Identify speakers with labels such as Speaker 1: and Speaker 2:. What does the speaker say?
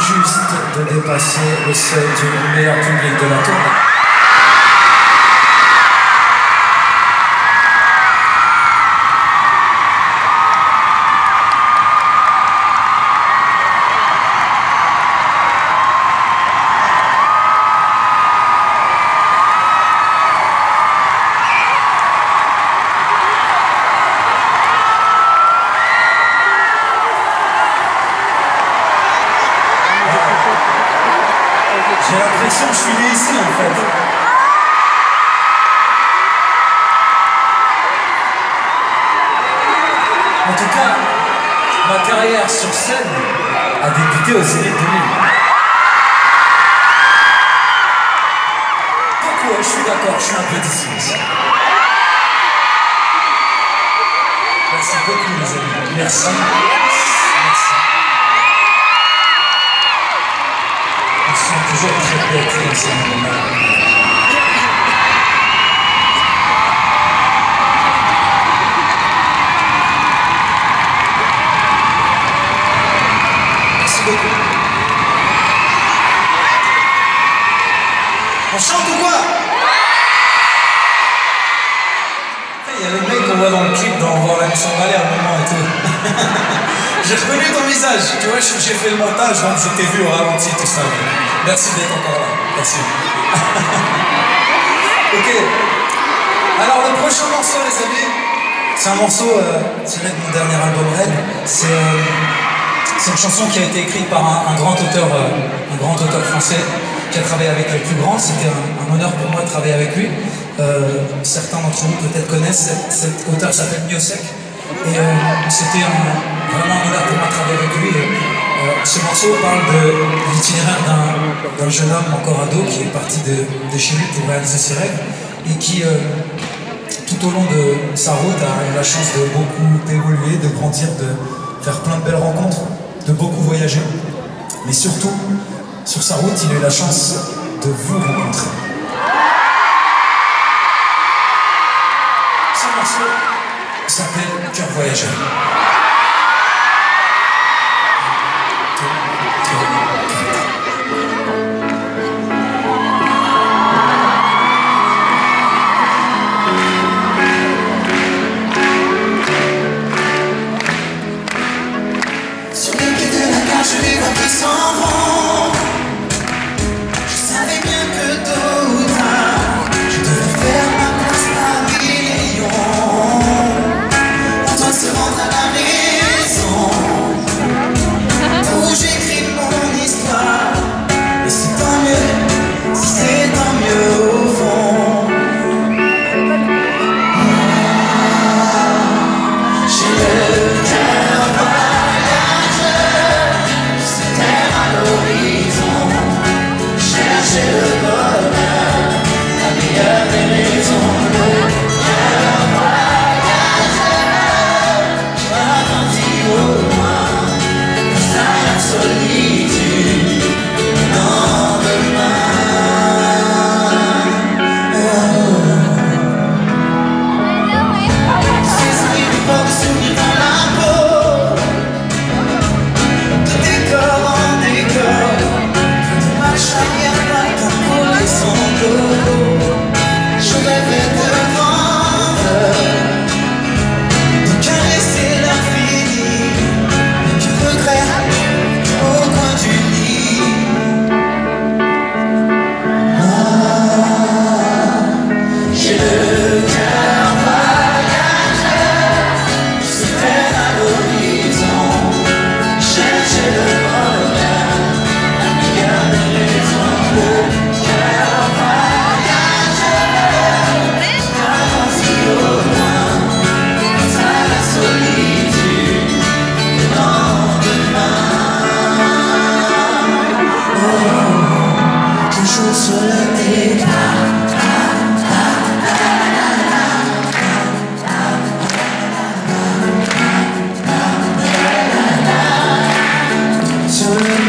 Speaker 1: juste de dépasser le seuil du meilleur public de la tournée. J'ai l'impression que je suis né ici en fait. En tout cas, ma carrière sur scène a débuté au Zénith de Lille. Donc ouais, je suis d'accord, je suis un peu d'ici aussi. Merci beaucoup les amis. Merci. Merci. Ils sont toujours très bêtes, ces moments-là. Merci beaucoup. On chante ou quoi? Il y a le mec qu'on voit dans le clip dans Voir la s'emballer à un moment et tout. J'ai reconnu ton visage, tu vois, j'ai fait le montage, donc je t'ai vu au ralenti, tout ça. Merci d'être encore là, merci. Ok, alors le prochain morceau, les amis, c'est un morceau tiré de mon dernier album Red. C'est une chanson qui a été écrite par un grand auteur français qui a travaillé avec les plus grands. C'était un honneur pour moi de travailler avec lui. Certains d'entre vous peut-être connaissent, cet auteur s'appelle Miosek. Et c'était vraiment un honneur pour moi de travailler avec lui. Ce morceau parle de l'itinéraire d'un jeune homme encore ado qui est parti de chez lui pour réaliser ses rêves et qui, tout au long de sa route, a eu la chance de beaucoup évoluer, de grandir, de faire plein de belles rencontres, de beaucoup voyager. Mais surtout, sur sa route, il a eu la chance de vous rencontrer. Ce morceau s'appelle Cœur voyageur.
Speaker 2: Sur le quai de la gare, je les vois qui s'en vont. Je savais bien que tôt ou tard, je devais faire ma place parmi les lions. On doit se rendre à la maison où j'écris mon histoire. Et c'est tant mieux, c'est tant mieux au fond. J'ai le cœur voyageur, se terre à l'horizon, chercher le bonheur, la meilleure des maisons. Le cœur voyageur, retentit au loin, ça la solitude, le lendemain. Ces années de porte de souvenirs dans la peau, de décor en décor, de marche arrière, pas le temps pour les sanglots. Je rêvais de grandeur, de caresser l'infini, du regret au coin du lit. J'ai le cœur voyageur, se perd à l'horizon, chercher le bonheur, la meilleure des raisons. Le cœur voyageur, retentit au loin, face à la solitude, le lendemain. Toujours sur le départ. Sur le